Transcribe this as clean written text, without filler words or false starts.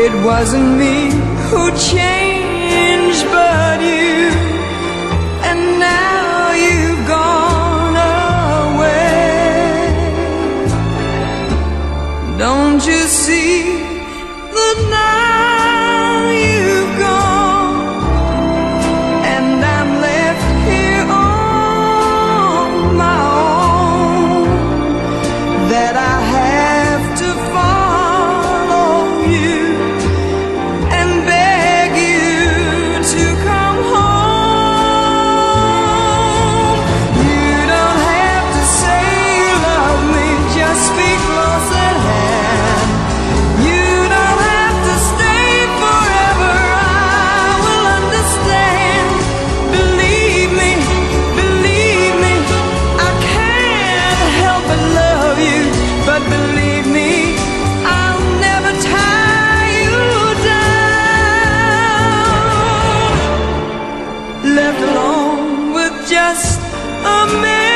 It wasn't me who changed, but you. And now you've gone away. Don't you see that now you've gone, and I'm left here on my own, that I have to follow you and beg you to come home. You don't have to say you love me, just speak close at hand. You don't have to stay forever, I will understand. Believe me, I can't help but love you. But believe me, I'll never tie you down. Left alone with just a man.